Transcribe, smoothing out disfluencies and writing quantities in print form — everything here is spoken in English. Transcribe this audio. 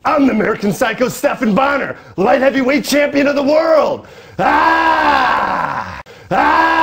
I'm the American Psycho Stephan Bonnar, light heavyweight champion of the world. Ah! Ah!